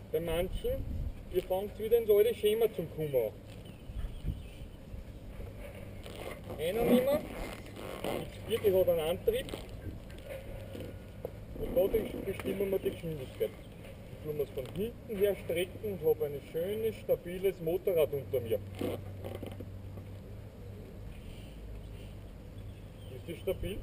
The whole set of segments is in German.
Bei manchen, ihr fangt wieder ins alte Schema zum Kommen an. Einer nehmen, die Spiel, die hat einen Antrieb. Und da bestimmen wir die Geschwindigkeit. Ich tue es von hinten her strecken und habe ein schönes, stabiles Motorrad unter mir. Ist das stabil?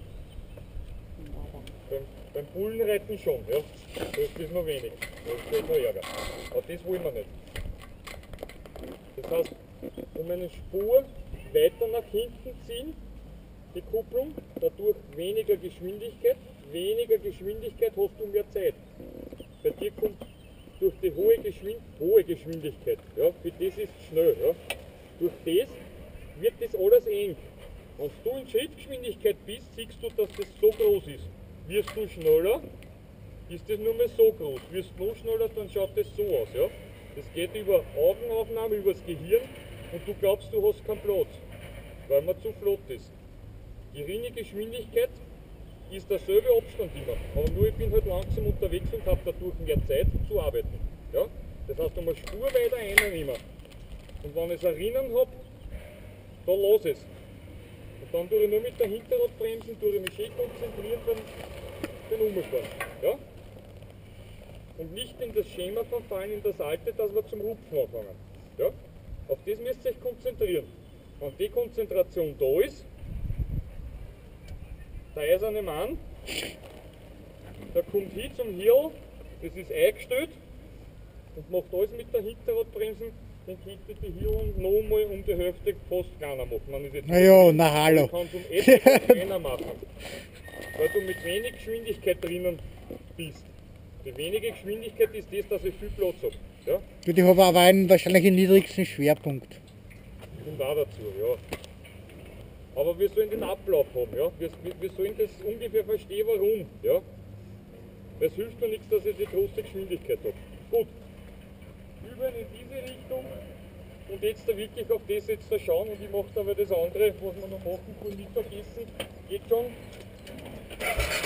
Beim Bullenreiten schon, ja. Das ist noch wenig. Das ist noch Ärger. Aber das wollen wir nicht. Das heißt, um eine Spur weiter nach hinten ziehen, die Kupplung, dadurch weniger Geschwindigkeit hast du mehr Zeit. Bei dir kommt durch die hohe Geschwindigkeit, ja, für das ist es schnell, ja. Durch das wird das alles eng. Wenn du in Schrittgeschwindigkeit bist, siehst du, dass das so groß ist. Wirst du schneller, ist das nur mehr so groß. Wirst du noch schneller, dann schaut das so aus. Ja? Das geht über Augenaufnahme, über das Gehirn und du glaubst, du hast keinen Platz, weil man zu flott ist. Geringe Geschwindigkeit ist derselbe Abstand immer, aber nur ich bin halt langsam unterwegs und habe dadurch mehr Zeit zu arbeiten. Ja? Das heißt, um eine Spur weiter einnehmen. Und wenn ich es erinnern habe, dann lass es. Und dann tue ich nur mit der Hinterradbremsen, tue ich mich schön konzentrieren beim Umfahren. Ja? Und nicht in das Schema verfallen, in das alte, dass wir zum Rupfen anfangen. Ja? Auf das müsst ihr euch konzentrieren. Wenn die Konzentration da ist, der eiserne Mann, der kommt hin zum Hirl, das ist eingestellt und macht alles mit der Hinterradbremsen, dann könnte die Hirl noch einmal um die Hälfte fast kleiner machen. Naja, na hallo. Du kannst um etwas kleiner machen, weil du mit wenig Geschwindigkeit drinnen bist. Die wenige Geschwindigkeit ist das, dass ich viel Platz habe. Ja? Ich habe aber einen wahrscheinlich den niedrigsten Schwerpunkt. Kommt auch dazu, ja. Aber wir sollen den Ablauf haben, ja. Wir sollen das ungefähr verstehen, warum, ja. Es hilft mir nichts, dass ich die große Geschwindigkeit habe. Gut. Üben in diese Richtung und jetzt da wirklich auf das jetzt da schauen und ich mache aber das andere, was wir noch machen, vor Mittagessen, geht schon.